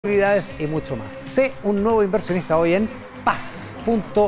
actividades y mucho más. Sé un nuevo inversionista hoy en paz.cl.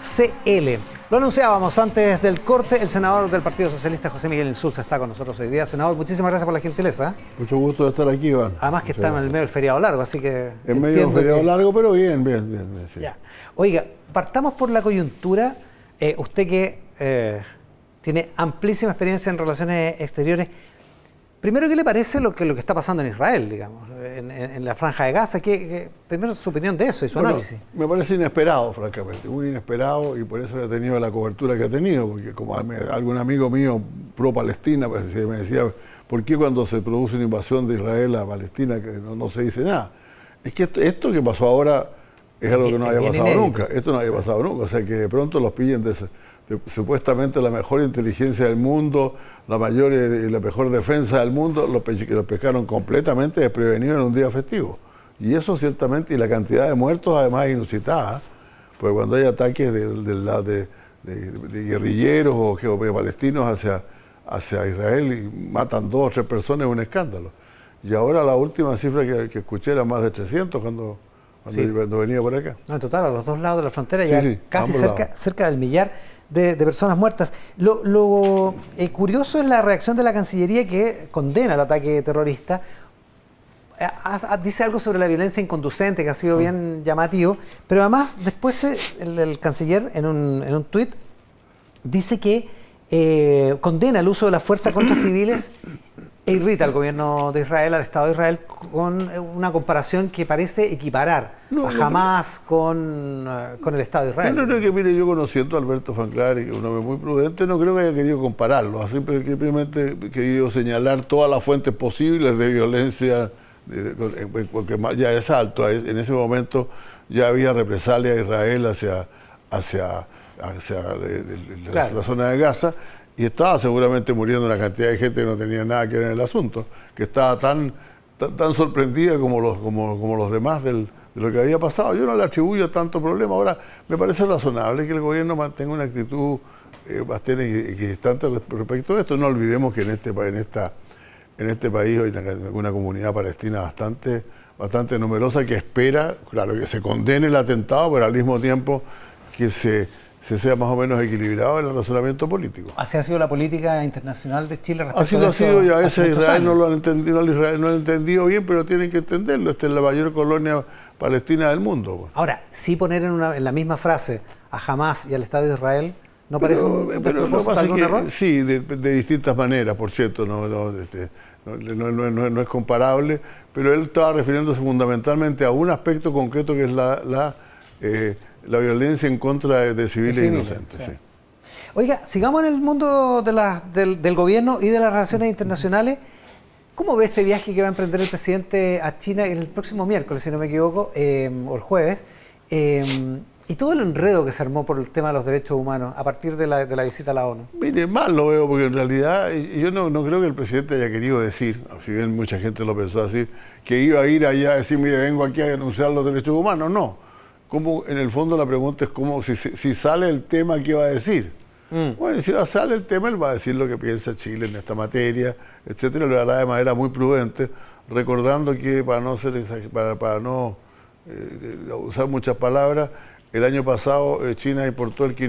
Lo anunciábamos antes del corte. El senador del Partido Socialista, José Miguel Insulza, está con nosotros hoy día. Senador, muchísimas gracias por la gentileza. Mucho gusto de estar aquí, Iván. Además que está en el medio del feriado largo, así que... En medio de un feriado largo, pero bien. Sí. Ya. Oiga, partamos por la coyuntura. Usted que tiene amplísima experiencia en relaciones exteriores. Primero, ¿qué le parece lo que está pasando en Israel, digamos, en la Franja de Gaza? Primero, su opinión de eso y su análisis. Me parece inesperado, francamente, muy inesperado, y por eso ha tenido la cobertura que ha tenido, porque como algún amigo mío pro-Palestina me decía, ¿por qué cuando se produce una invasión de Israel a Palestina que no se dice nada? Es que esto que pasó ahora es algo que no había pasado nunca. Esto no había pasado nunca, o sea que de pronto los pillen de supuestamente la mejor inteligencia del mundo, la mayor y la mejor defensa del mundo, los pescaron completamente desprevenidos en un día festivo. Y eso ciertamente, y la cantidad de muertos además es inusitada, porque cuando hay ataques de guerrilleros o palestinos hacia Israel y matan 2 o 3 personas, es un escándalo. Y ahora la última cifra que escuché era más de 300 cuando venía por acá. No, en total, a los dos lados de la frontera, ya sí, casi cerca del millar de personas muertas. Lo curioso es la reacción de la Cancillería, que condena el ataque terrorista. Dice algo sobre la violencia inconducente, que ha sido bien llamativo, pero además después el canciller en un tuit dice que condena el uso de la fuerza contra civiles e irrita al gobierno de Israel, al Estado de Israel, con una comparación que parece equiparar a Hamás con el Estado de Israel. Yo no creo que, mire, yo conociendo a Alberto Fanclari, que es un hombre muy prudente, no creo que haya querido compararlo, ha simplemente querido señalar todas las fuentes posibles de violencia, porque ya es alto, en ese momento ya había represalia de Israel hacia la zona de Gaza, y estaba seguramente muriendo una cantidad de gente que no tenía nada que ver en el asunto, que estaba tan sorprendida como los demás de lo que había pasado. Yo no le atribuyo tanto problema. Ahora, me parece razonable que el gobierno mantenga una actitud bastante equidistante respecto a esto. No olvidemos que en este país hay una comunidad palestina bastante numerosa que espera, claro, que se condene el atentado, pero al mismo tiempo que se sea más o menos equilibrado en el razonamiento político. Así ha sido la política internacional de Chile respecto a esto. Así lo ha sido, y a veces Israel no lo ha entendido bien, pero tienen que entenderlo. Esta es la mayor colonia palestina del mundo. Ahora, sí poner en la misma frase a Hamás y al Estado de Israel, ¿no parece un error? Sí, de distintas maneras, por cierto, no es comparable, pero él estaba refiriéndose fundamentalmente a un aspecto concreto que es la violencia en contra de civiles inocentes. Sí. Oiga, sigamos en el mundo del gobierno y de las relaciones internacionales. ¿Cómo ve este viaje que va a emprender el presidente a China el próximo miércoles, si no me equivoco, o el jueves? Y todo el enredo que se armó por el tema de los derechos humanos a partir de la visita a la ONU. Mire, mal lo veo, porque en realidad yo no creo que el presidente haya querido decir, si bien mucha gente lo pensó así, que iba a ir allá a decir, mire, vengo aquí a denunciar los derechos humanos. No. Como en el fondo la pregunta es cómo, si sale el tema, ¿qué va a decir? Bueno, si sale el tema, él va a decir lo que piensa Chile en esta materia, etcétera. Lo hará de manera muy prudente, recordando que para no usar muchas palabras, el año pasado China importó el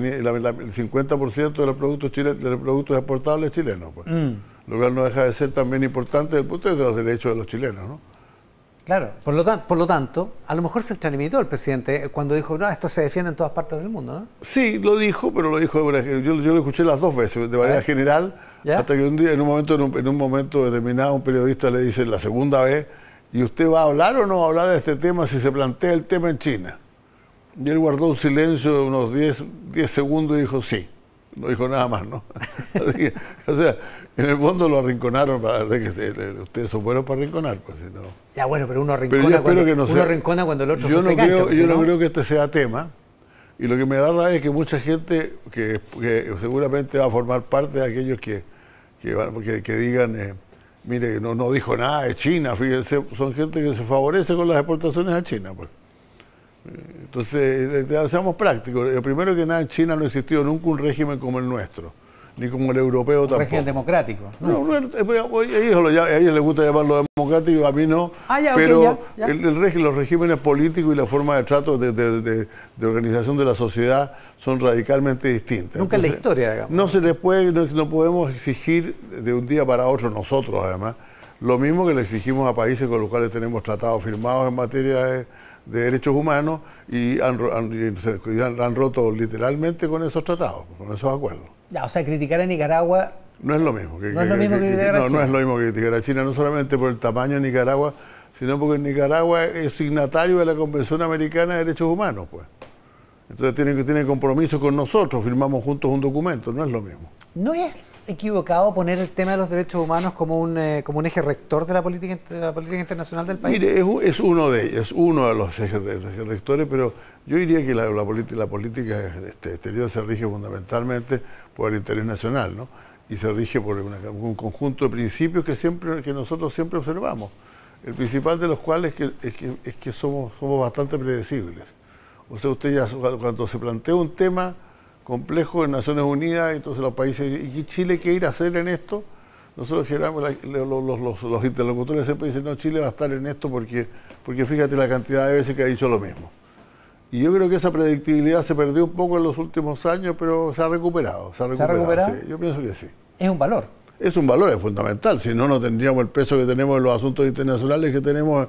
50% de los productos exportables chilenos, pues. Lo cual no deja de ser también importante desde el punto de vista de los derechos de los chilenos, ¿no? Claro, por lo tanto, a lo mejor se extralimitó el presidente cuando dijo, no, esto se defiende en todas partes del mundo, ¿no? Sí, lo dijo, pero lo dijo yo lo escuché las 2 veces, de manera general, hasta que un día, en un momento determinado, un periodista le dice la segunda vez, ¿y usted va a hablar o no va a hablar de este tema si se plantea el tema en China? Y él guardó un silencio de unos 10 segundos y dijo sí. No dijo nada más, ¿no? O sea, en el fondo lo arrinconaron, para que ustedes son buenos para arrinconar, pues si no. Ya bueno, pero uno arrincona cuando el otro se cancha. Yo no creo que este sea tema, y lo que me da rabia es que mucha gente que seguramente va a formar parte de aquellos que digan, mire, no dijo nada de China, fíjense, son gente que se favorece con las exportaciones a China, pues. Entonces, seamos prácticos. Primero que nada, en China no ha existido nunca un régimen como el nuestro. ni como el europeo tampoco. Régimen democrático. No, a ellos les gusta llamarlo democrático, a mí no. Ya, pero okay, ya. Los regímenes políticos y la forma de trato de organización de la sociedad son radicalmente distintas. Nunca en la historia, digamos. No se les puede, no podemos exigir de un día para otro nosotros, además, lo mismo que le exigimos a países con los cuales tenemos tratados firmados en materia de derechos humanos y han roto literalmente con esos tratados, con esos acuerdos. Ya, o sea, criticar a Nicaragua no es lo mismo que criticar a China. No es lo mismo que criticar a China, no solamente por el tamaño de Nicaragua, sino porque Nicaragua es signatario de la Convención Americana de Derechos Humanos, pues. Entonces tienen compromiso con nosotros, firmamos juntos un documento, no es lo mismo. ¿No es equivocado poner el tema de los derechos humanos como un eje rector de la política internacional del país? Mire, es uno de ellos, es uno de los ejes rectores, pero yo diría que la política exterior se rige fundamentalmente por el interés nacional, ¿no? Y se rige por un conjunto de principios que nosotros siempre observamos. El principal de los cuales es que somos bastante predecibles. O sea, usted ya cuando se plantea un tema complejo en Naciones Unidas, entonces los países, ¿y Chile qué ir a hacer en esto? Nosotros los interlocutores siempre dicen, no, Chile va a estar en esto porque fíjate la cantidad de veces que ha dicho lo mismo. Y yo creo que esa predictibilidad se perdió un poco en los últimos años, pero se ha recuperado. ¿Se ha recuperado? Sí, yo pienso que sí. Es un valor. Es un valor, es fundamental. Si no, no tendríamos el peso que tenemos en los asuntos internacionales que tenemos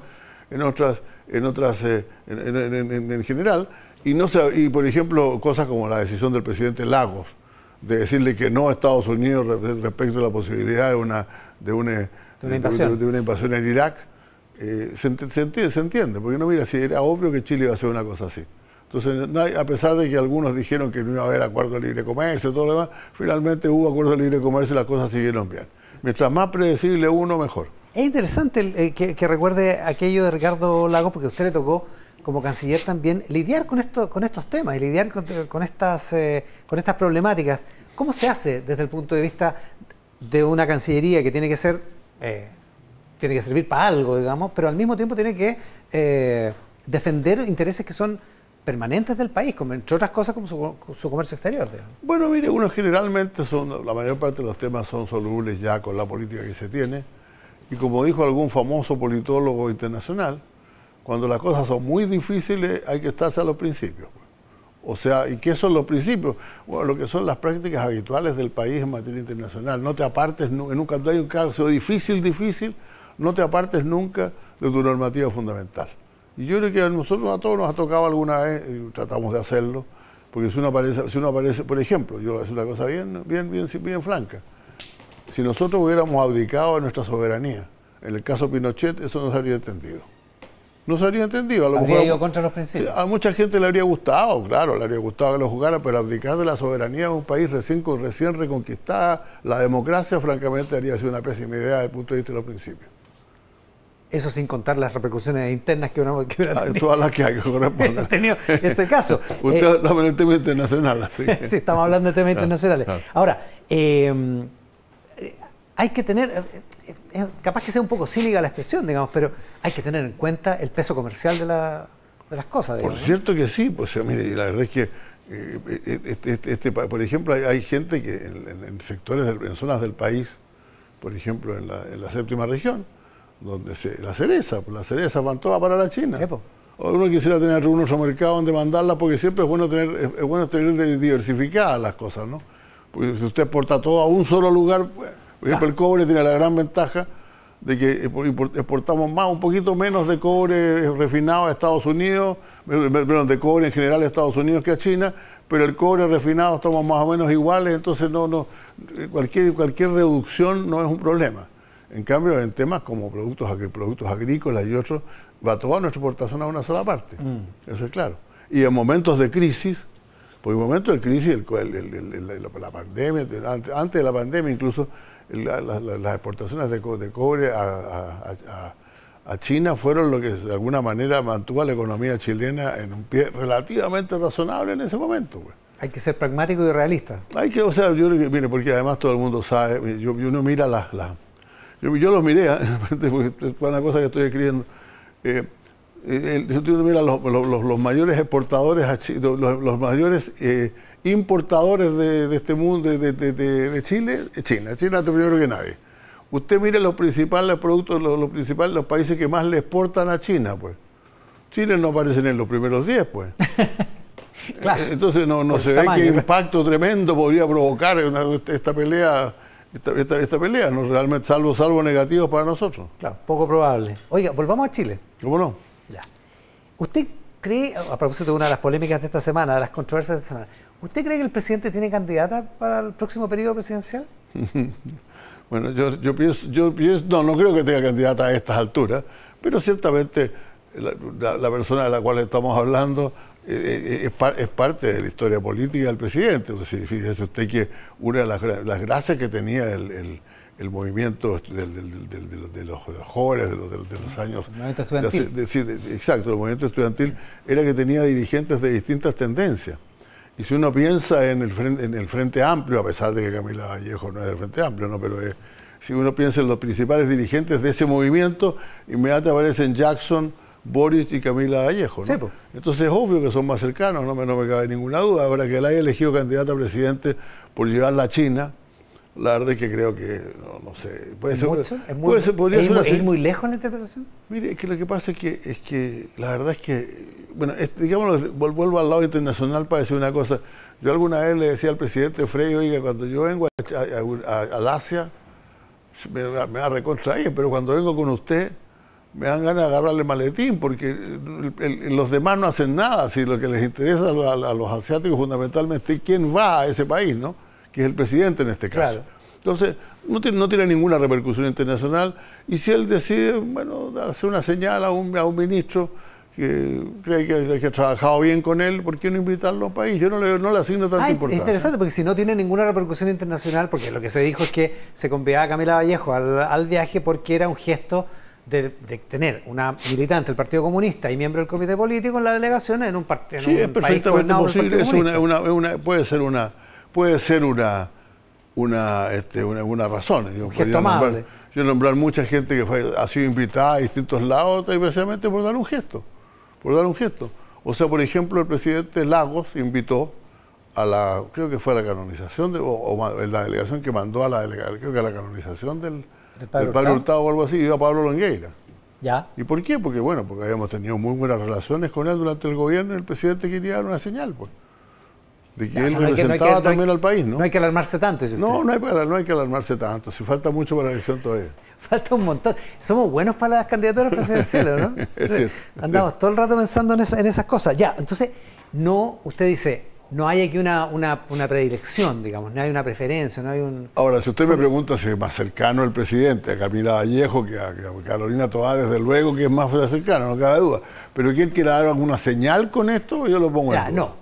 en general. Y por ejemplo, cosas como la decisión del presidente Lagos de decirle que no a Estados Unidos respecto a la posibilidad de una invasión en Irak, se entiende, porque no, mira, si era obvio que Chile iba a hacer una cosa así. Entonces, a pesar de que algunos dijeron que no iba a haber acuerdo de libre comercio y todo lo demás, finalmente hubo acuerdo de libre comercio y las cosas siguieron bien. Mientras más predecible uno, mejor. Es interesante que recuerde aquello de Ricardo Lagos, porque a usted le tocó como canciller también lidiar con estos temas y lidiar con estas problemáticas. ¿Cómo se hace desde el punto de vista de una cancillería que tiene que servir para algo, digamos, pero al mismo tiempo tiene que defender intereses que son permanentes del país, como entre otras cosas como su comercio exterior, digamos? Bueno, mire, generalmente la mayor parte de los temas son solubles ya con la política que se tiene, y como dijo algún famoso politólogo internacional, cuando las cosas son muy difíciles hay que estarse a los principios. O sea, ¿y qué son los principios? Bueno, lo que son las prácticas habituales del país en materia internacional. No te apartes nunca, cuando hay un caso difícil, no te apartes nunca de tu normativa fundamental. Y yo creo que a todos nos ha tocado alguna vez, y tratamos de hacerlo, porque si uno aparece, por ejemplo, yo voy a decir una cosa bien franca. Si nosotros hubiéramos abdicado de nuestra soberanía, en el caso Pinochet, eso no se habría entendido. No se habría entendido. Habría ido contra los principios. A mucha gente le habría gustado, claro, le habría gustado que lo jugara, pero abdicar de la soberanía de un país recién reconquistada, la democracia, francamente, habría sido una pésima idea desde el punto de vista de los principios. Eso sin contar las repercusiones internas que hubiera tenido. Todas las que hay que corresponden. tenido ese caso. Usted habla en el tema internacional, así. Sí, estamos hablando de temas internacionales. Ahora, hay que tener, capaz que sea un poco cínica la expresión, digamos, pero hay que tener en cuenta el peso comercial de las cosas. Digamos, por cierto que sí, pues mire, la verdad es que, por ejemplo, hay gente que en sectores, en zonas del país, por ejemplo, en la séptima región, donde las cerezas van todas para la China. O uno quisiera tener algún otro mercado donde mandarlas, porque siempre es bueno tener diversificadas las cosas, ¿no? Porque si usted exporta todo a un solo lugar, por ejemplo, el cobre tiene la gran ventaja de que exportamos un poquito menos de cobre refinado a Estados Unidos, perdón, de cobre en general a Estados Unidos que a China, pero el cobre refinado estamos más o menos iguales, entonces cualquier reducción no es un problema. En cambio, en temas como productos agrícolas y otros, va toda nuestra exportación a una sola parte. Eso es claro. Y en momentos de crisis, porque en momentos de crisis, la pandemia, antes de la pandemia incluso, las exportaciones de cobre a China fueron lo que de alguna manera mantuvo a la economía chilena en un pie relativamente razonable en ese momento. Pues. Hay que ser pragmático y realista. O sea, yo creo que, mire, porque además todo el mundo sabe, uno mira yo los miré, porque es una cosa que estoy escribiendo. si tú miras los mayores exportadores, los mayores importadores de este mundo, de Chile, es China. China es primero que nadie. Usted mire los principales productos, los países que más le exportan a China, pues. Chile no aparece en los primeros 10, pues. Claro. Entonces no se ve qué impacto tremendo podría provocar esta pelea. Esta pelea, no realmente, salvo negativos para nosotros. Claro, poco probable. Oiga, volvamos a Chile. ¿Cómo no? Ya. ¿Usted cree, a propósito de una de las polémicas de esta semana, de las controversias de esta semana, ¿usted cree que el presidente tiene candidata para el próximo periodo presidencial? Bueno, yo pienso, no creo que tenga candidata a estas alturas, pero ciertamente la persona de la cual estamos hablando es parte de la historia política del presidente. Fíjese usted que una de las gracias que tenía el movimiento de los jóvenes de los años... El movimiento estudiantil. Exacto, el movimiento estudiantil era que tenía dirigentes de distintas tendencias. Y si uno piensa en el Frente Amplio, a pesar de que Camila Vallejo no es del Frente Amplio, ¿no? Pero si uno piensa en los principales dirigentes de ese movimiento, inmediatamente aparecen Jackson, Boris y Camila Vallejo, ¿no? Sí, pues. Entonces es obvio que son más cercanos, no me cabe ninguna duda. Ahora que él haya elegido candidata a presidente por llevarla a China, la verdad es que creo que, no sé, puede ser... ¿Podría ser muy lejos en la interpretación? Mire, es que lo que pasa es que la verdad es que, bueno, digámoslo, vuelvo al lado internacional para decir una cosa. Yo alguna vez le decía al presidente Frey, oiga, cuando yo vengo al Asia, me da recontra ahí, pero cuando vengo con usted, me dan ganas de agarrarle el maletín, porque los demás no hacen nada. Si lo que les interesa a los asiáticos fundamentalmente es quién va a ese país, ¿no? Que es el presidente en este caso. Claro. Entonces, no tiene ninguna repercusión internacional, y si él decide, bueno, hacer una señal a un ministro que cree que ha trabajado bien con él, ¿por qué no invitarlo a un país? Yo no le asigno tanta importancia. Es interesante, porque si no tiene ninguna repercusión internacional, porque lo que se dijo es que se convidaba a Camila Vallejo al viaje porque era un gesto de tener una militante del Partido Comunista y miembro del comité político en la delegación en un partido. Sí, es perfectamente posible. Puede ser una razón. Yo podría nombrar mucha gente que ha sido invitada a distintos lados, precisamente por dar un gesto. O sea, por ejemplo, el presidente Lagos invitó creo que fue a la canonización, o la delegación que mandó creo que a la canonización del Padre Hurtado o algo así, iba Pablo Longueira. ¿Ya? ¿Y por qué? Porque habíamos tenido muy buenas relaciones con él durante el gobierno, y el presidente quería dar una señal, pues, de que él representaba también al país, ¿no? No hay que alarmarse tanto, dice usted. No hay que alarmarse tanto, si falta mucho para la elección todavía. Falta un montón. Somos buenos para las candidaturas presidenciales, ¿no? Es cierto. Andamos todo el rato pensando en esas cosas. Ya, entonces, usted dice, no hay aquí una predilección, digamos, no hay una preferencia, no hay un... Ahora, si usted me pregunta si es más cercano el presidente a Camila Vallejo que a Carolina Toá, desde luego que es más cercano, no cabe duda. Pero que él quiera dar alguna señal con esto, yo lo pongo en duda.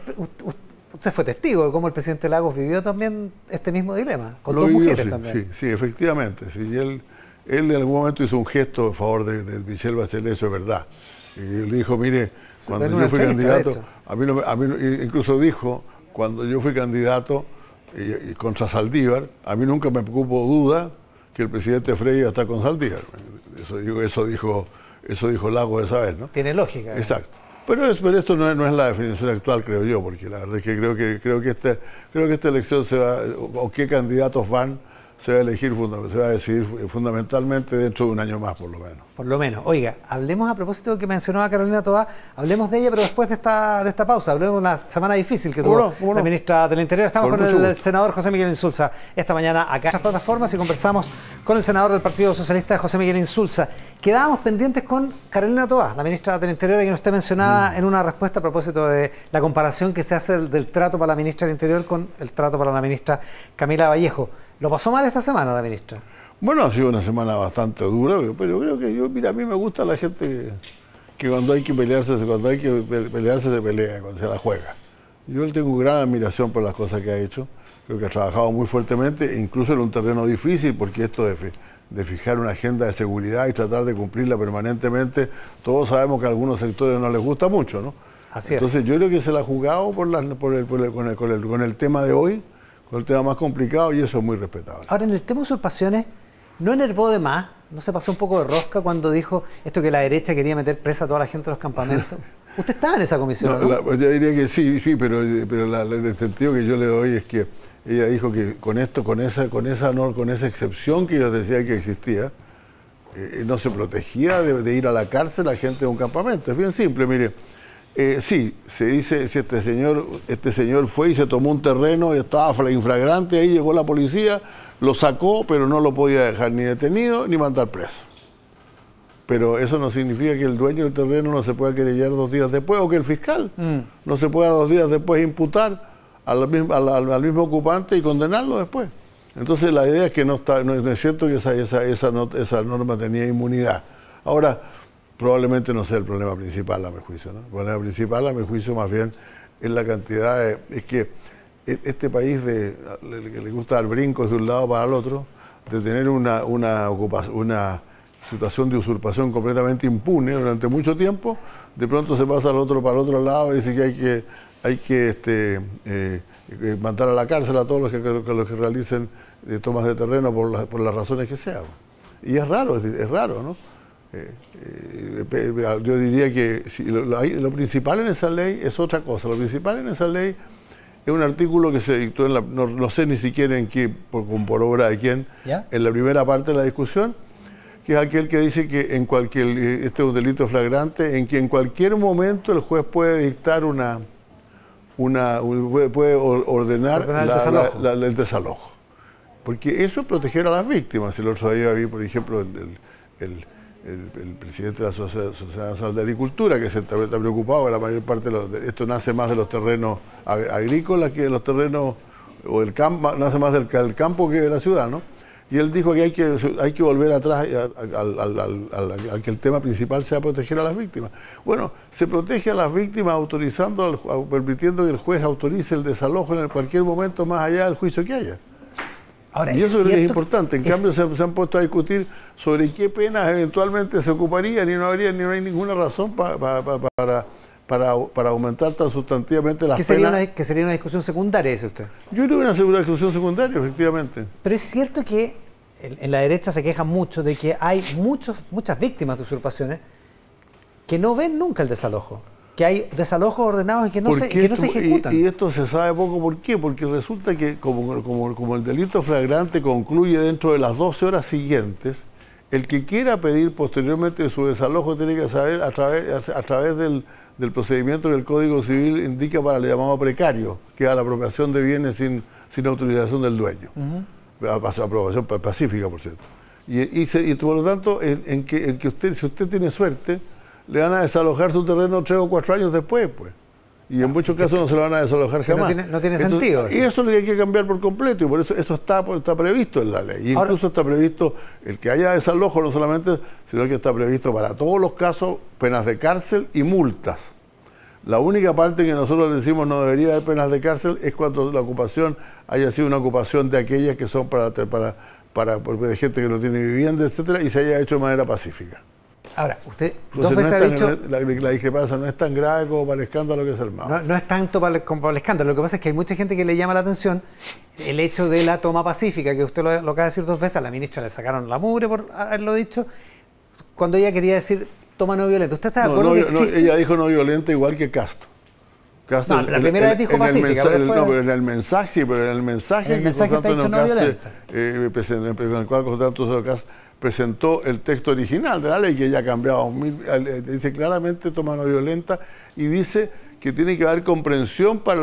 Usted fue testigo de cómo el presidente Lagos vivió también este mismo dilema, con dos mujeres también. Sí, efectivamente. Sí, él en algún momento hizo un gesto a favor de Michelle Bachelet, eso es verdad. Y le dijo, mire, cuando yo fui candidato, incluso dijo, cuando yo fui candidato y contra Saldívar, a mí nunca me preocupó duda que el presidente Frey iba a estar con Saldívar. Eso dijo Lagos esa vez, ¿no? Tiene lógica. Exacto. Pero esto no es la definición actual, creo yo, porque la verdad es que creo que esta elección o qué candidatos van, se va a decidir fundamentalmente dentro de un año más, por lo menos. Por lo menos. Oiga, hablemos a propósito de que mencionó a Carolina Toá, hablemos de ella, pero después de esta pausa. Hablemos de una semana difícil que tuvo la ministra del Interior. Estamos con el senador José Miguel Insulza esta mañana acá en las plataformas y conversamos con el senador del Partido Socialista, José Miguel Insulza. Quedábamos pendientes con Carolina Toá, la ministra del Interior, que usted mencionaba en una respuesta a propósito de la comparación que se hace del trato para la ministra del Interior con el trato para la ministra Camila Vallejo. ¿Lo pasó mal esta semana la ministra? Bueno, ha sido una semana bastante dura, pero creo que a mí me gusta la gente que cuando hay que pelearse, se pelea, cuando se la juega. Yo tengo gran admiración por las cosas que ha hecho. Creo que ha trabajado muy fuertemente, incluso en un terreno difícil, porque esto de fijar una agenda de seguridad y tratar de cumplirla permanentemente, todos sabemos que a algunos sectores no les gusta mucho, ¿no? Así Entonces es. yo creo que se la ha jugado con el tema de hoy, con el tema más complicado, y eso es muy respetable. Ahora, en el tema de usurpaciones, ¿No enervó de más? ¿No se pasó un poco de rosca cuando dijo esto que la derecha quería meter presa a toda la gente de los campamentos? Usted estaba en esa comisión, ¿no? Pues yo diría que sí, pero el sentido que yo le doy es que ella dijo que con esa excepción que ellos decían que existía, no se protegía de ir a la cárcel a gente de un campamento. Es bien simple, mire. Sí, se dice, si este señor fue y se tomó un terreno y estaba infragrante, ahí llegó la policía, lo sacó, pero no lo podía dejar ni detenido ni mandar preso. Pero eso no significa que el dueño del terreno no se pueda querellar 2 días después, o que el fiscal no se pueda 2 días después imputar al mismo ocupante y condenarlo después. Entonces la idea es que no es cierto que esa norma tenía inmunidad. Ahora, probablemente no sea el problema principal, a mi juicio, ¿no? El problema principal, a mi juicio, más bien, es la cantidad es que este país le gusta dar brincos de un lado para el otro, de tener una situación de usurpación completamente impune durante mucho tiempo, de pronto se pasa para el otro lado y dice que hay que mandar a la cárcel a todos los que realicen tomas de terreno por las razones que sean. Y es raro, ¿no? Yo diría que lo principal en esa ley es otra cosa. Lo principal en esa ley es un artículo que se dictó no sé ni siquiera en qué, por obra de quién, ¿ya? En la primera parte de la discusión, que es aquel que dice que este es un delito flagrante en que en cualquier momento el juez puede dictar puede ordenar el desalojo. Porque eso es proteger a las víctimas. El otro día vi, por ejemplo, el presidente de la Sociedad Nacional de Agricultura, que está preocupado, que la mayor parte esto nace más de los terrenos agrícolas que de los terrenos, o el campo, nace más del campo que de la ciudad, ¿no? Y él dijo que hay que volver atrás al que el tema principal sea proteger a las víctimas. Bueno, se protege a las víctimas permitiendo que el juez autorice el desalojo en cualquier momento más allá del juicio que haya. Ahora, y eso creo que es importante. En cambio, se han puesto a discutir sobre qué penas eventualmente se ocuparían y no hay ninguna razón para aumentar tan sustantivamente las penas. Que sería una discusión secundaria, dice usted. Yo creo que una discusión secundaria, efectivamente. Pero es cierto que en la derecha se quejan mucho de que hay muchas víctimas de usurpaciones que no ven nunca el desalojo. Que hay desalojos ordenados y que no se ejecutan. Y esto se sabe poco por qué, porque resulta que como el delito flagrante concluye dentro de las 12 horas siguientes, el que quiera pedir posteriormente su desalojo tiene que saber a través del procedimiento que el Código Civil indica para el llamado precario, que es la apropiación de bienes sin autorización del dueño. Aprobación pacífica, por cierto. Y por lo tanto, si usted tiene suerte, le van a desalojar su terreno 3 o 4 años después, pues. Y en muchos casos no se lo van a desalojar jamás. No tiene sentido. Y eso es lo que hay que cambiar por completo, y por eso está previsto en la ley. Y incluso está previsto el que haya desalojo, no solamente, sino que está previsto para todos los casos penas de cárcel y multas. La única parte que nosotros decimos no debería haber penas de cárcel es cuando la ocupación haya sido una ocupación de aquellas que son para de gente que no tiene vivienda, etcétera, y se haya hecho de manera pacífica. Ahora, usted entonces, dos veces ha dicho... La discrepancia no es tan grave como para el escándalo que se armaba. No es tanto como para el escándalo. Lo que pasa es que hay mucha gente que le llama la atención el hecho de la toma pacífica, que usted lo acaba de decir 2 veces. A la ministra le sacaron la mugre por haberlo dicho, cuando ella quería decir toma no violenta. ¿Usted está de acuerdo que existe? Ella dijo no violenta igual que Castro. No, la primera vez dijo pacífica. Pero en el mensaje, el mensaje está dicho no violenta. Con el cual Constantino Castro presentó el texto original de la ley, que ella ha cambiado, dice claramente toma no violenta, y dice que tiene que haber comprensión para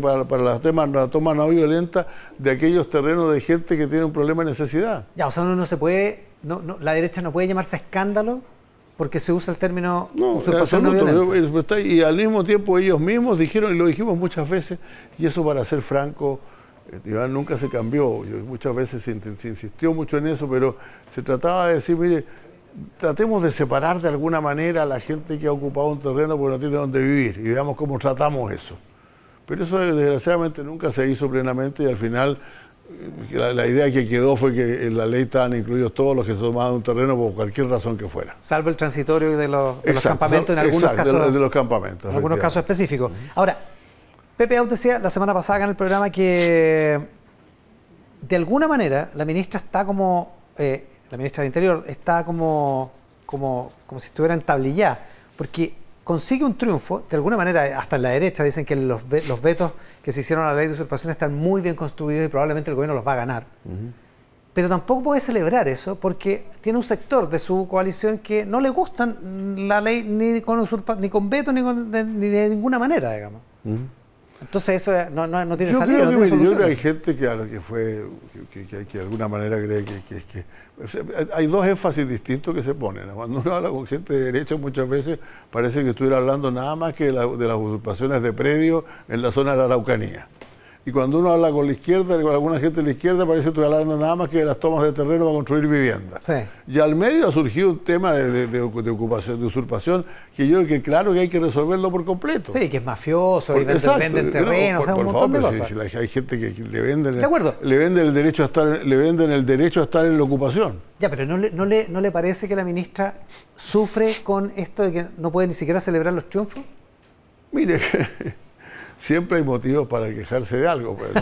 la toma no violenta de aquellos terrenos de gente que tiene un problema de necesidad. Ya, o sea, uno no se puede, la derecha no puede llamarse escándalo porque se usa el término usurpación no violenta. Y al mismo tiempo ellos mismos dijeron, y lo dijimos muchas veces, y eso, para ser franco, Iván, nunca se cambió. Muchas veces se insistió mucho en eso, pero se trataba de decir, mire, tratemos de separar de alguna manera a la gente que ha ocupado un terreno porque no tiene dónde vivir, y veamos cómo tratamos eso. Pero eso desgraciadamente nunca se hizo plenamente, y al final la idea que quedó fue que en la ley estaban incluidos todos los que se tomaban un terreno por cualquier razón que fuera. Salvo el transitorio de los campamentos, en algunos casos. De los campamentos. En algunos casos específicos. Ahora, Pepe Out decía la semana pasada en el programa que de alguna manera la ministra está como la ministra del Interior, está como si estuviera entablillada, porque consigue un triunfo, de alguna manera, hasta en la derecha dicen que los vetos que se hicieron a la ley de usurpación están muy bien construidos y probablemente el gobierno los va a ganar. Pero tampoco puede celebrar eso porque tiene un sector de su coalición que no le gustan la ley ni con veto ni de ninguna manera, digamos. Entonces eso no tiene salida, no tiene solución. Yo creo que hay gente que de alguna manera cree que hay dos énfasis distintos que se ponen. Cuando uno habla con gente de derecha muchas veces parece que estuviera hablando nada más que de las usurpaciones de predios en la zona de la Araucanía. Y cuando uno habla con la izquierda, con alguna gente de la izquierda, parece que estoy hablando nada más que de las tomas de terreno para construir viviendas. Sí. Y al medio ha surgido un tema de ocupación, de usurpación, que yo creo que claro que hay que resolverlo por completo. Sí, que es mafioso y venden terrenos, un montón de cosas. Si hay gente que le venden, de acuerdo. Le venden el derecho a estar en la ocupación. Ya, pero ¿no le parece que la ministra sufre con esto de que no puede ni siquiera celebrar los triunfos? Mire, siempre hay motivos para quejarse de algo. Pues.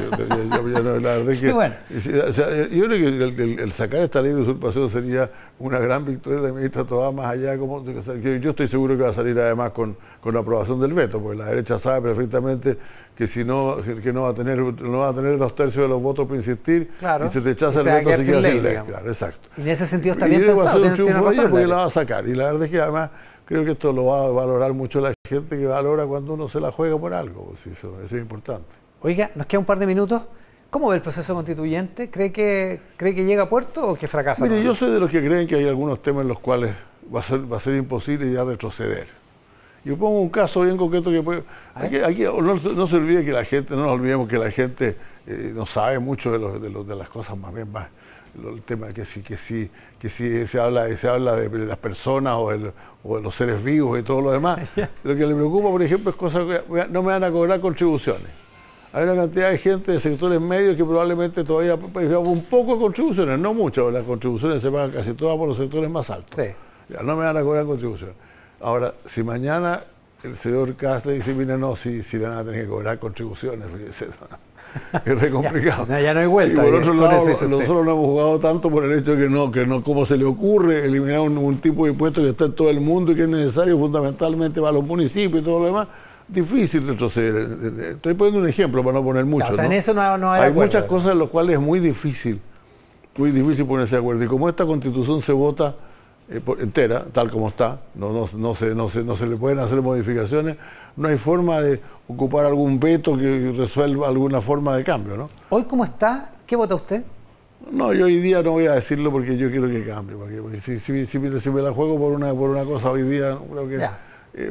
La verdad es que, bueno. O sea, yo creo que el sacar esta ley de usurpación sería una gran victoria de la ministra Tobá, más allá de yo estoy seguro que va a salir además con la aprobación del veto, porque la derecha sabe perfectamente que que no va a tener los 2/3 de los votos para insistir, claro, y si rechaza el veto se queda sin ley. Claro, exacto. Y en ese sentido está bien pensado. Va a ser un triunfo de ella porque la va a sacar. Y la verdad es que además creo que esto lo va a valorar mucho la gente que valora cuando uno se la juega por algo. Pues eso es importante. Oiga, nos queda un par de minutos. ¿Cómo ve el proceso constituyente? ¿Cree que llega a puerto o que fracasa? Mire, yo soy de los que creen que hay algunos temas en los cuales va a ser imposible ya retroceder. Yo pongo un caso bien concreto que puede... Aquí no se olvide que la gente, no nos olvidemos que la gente no sabe mucho de las cosas más bien más. El tema que sí se habla de las personas o de los seres vivos y todo lo demás. Lo que le preocupa, por ejemplo, es cosas que no me van a cobrar contribuciones. Hay una cantidad de gente de sectores medios que probablemente todavía un poco de contribuciones, no mucho, las contribuciones se pagan casi todas por los sectores más altos. Sí. Ya, no me van a cobrar contribuciones. Ahora, si mañana el señor Kast le dice, mira, no, si le van a tener que cobrar contribuciones, fíjese, es re complicado. Ya no hay vuelta. Y por otro lado, nosotros no hemos jugado tanto por el hecho de que no, cómo se le ocurre eliminar un tipo de impuesto que está en todo el mundo y que es necesario fundamentalmente para los municipios y todo lo demás. Difícil retroceder. Estoy poniendo un ejemplo para no poner mucho. Claro, o sea, en eso no hay acuerdo. Muchas cosas en las cuales es muy difícil ponerse de acuerdo. Y como esta Constitución se vota entera, tal como está, no se le pueden hacer modificaciones, no hay forma de ocupar algún veto que resuelva alguna forma de cambio, ¿no? ¿Hoy cómo está? ¿Qué vota usted? No, yo hoy día no voy a decirlo porque yo quiero que cambie. Porque si me la juego por una cosa hoy día, creo que... Ya.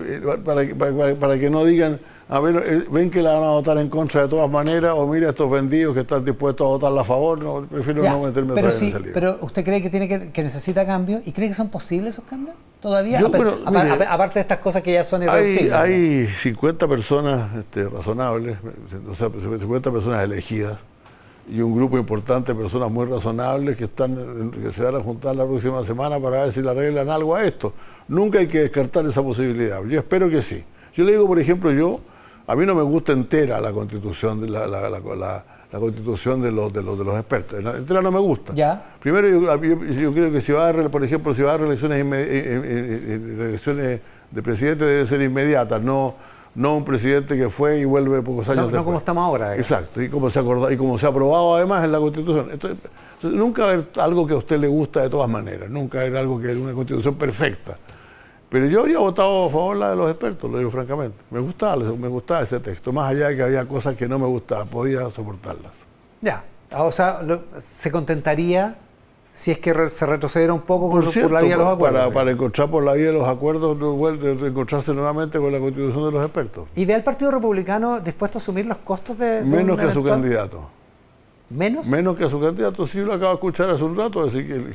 Para que no digan, a ver, ven que la van a votar en contra de todas maneras, o mira estos vendidos que están dispuestos a votarla a favor, no, prefiero no meterme otra vez en esa liga. Pero ¿usted cree que necesita cambios? ¿Y cree que son posibles esos cambios todavía? Aparte de estas cosas que ya son irreductibles. Hay 50 personas razonables, o sea, 50 personas elegidas, y un grupo importante de personas muy razonables que se van a juntar la próxima semana para ver si le arreglan algo a esto. Nunca hay que descartar esa posibilidad. Yo espero que sí. Yo le digo, por ejemplo, a mí no me gusta entera la constitución de la constitución de los expertos. Entera no me gusta. ¿Ya? Primero, yo creo que si va a haber, por ejemplo, si va a haber elecciones de presidente debe ser inmediatas, no un presidente que fue y vuelve pocos años después. No como estamos ahora. Exacto, y como se ha aprobado además en la Constitución. Entonces, nunca va a haber algo que a usted le gusta de todas maneras, nunca va a haber algo que es una Constitución perfecta. Pero yo habría votado a favor la de los expertos, lo digo francamente. Me gustaba ese texto, más allá de que había cosas que no me gustaban, podía soportarlas. Ya, o sea, se contentaría si es que se retrocediera un poco por la vía de los acuerdos. Para encontrar por la vía de los acuerdos, reencontrarse nuevamente con la Constitución de los expertos. ¿Y ve al Partido Republicano dispuesto a asumir los costos de menos que a su candidato? ¿Menos? Menos que a su candidato, sí, lo acabo de escuchar hace un rato, decir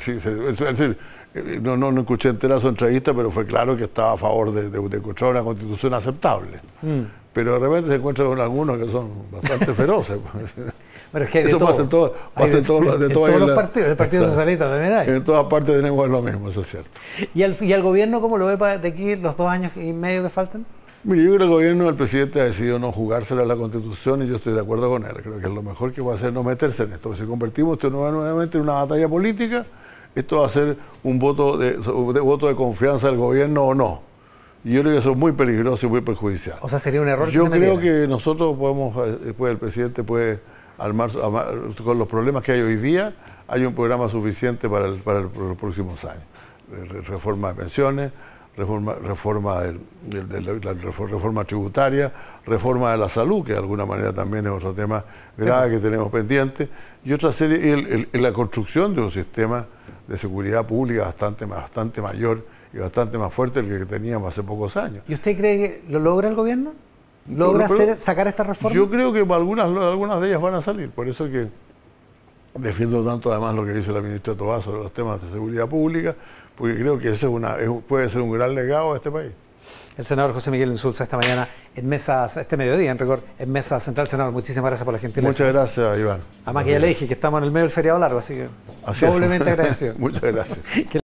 que no escuché entera su entrevista, pero fue claro que estaba a favor de encontrar una Constitución aceptable. Pero de repente se encuentra con algunos que son bastante feroces. Pero es que eso pasa en todos los partidos, el Partido Socialista también hay. En todas partes tenemos lo mismo, eso es cierto. ¿Y al gobierno cómo lo ve de aquí los 2 años y medio que faltan? Mire, yo creo que el gobierno, el presidente ha decidido no jugársela a la Constitución y yo estoy de acuerdo con él. Creo que es lo mejor que va a hacer no meterse en esto. Si convertimos esto nuevamente en una batalla política, esto va a ser un voto de confianza del gobierno o no. Y yo creo que eso es muy peligroso y muy perjudicial. O sea, sería un error. Yo creo que nosotros podemos, el presidente puede armar, con los problemas que hay hoy día, hay un programa suficiente para los próximos años. Reforma de pensiones, reforma tributaria, reforma de la salud, que de alguna manera también es otro tema grave que tenemos pendiente, y otra serie, y la construcción de un sistema de seguridad pública bastante mayor y bastante más fuerte del que teníamos hace pocos años. ¿Y usted cree que lo logra el gobierno? ¿Logra sacar esta reforma? Yo creo que algunas de ellas van a salir, por eso que defiendo tanto además lo que dice la ministra Tobá sobre los temas de seguridad pública, porque creo que ese puede ser un gran legado a este país. El senador José Miguel Insulza esta mañana en mesas, este mediodía en rigor, en Mesa Central. Senador, muchísimas gracias por la gentileza. Muchas gracias, Iván. Además que ya le dije que estamos en el medio del feriado largo, así que doblemente agradecido. Muchas gracias.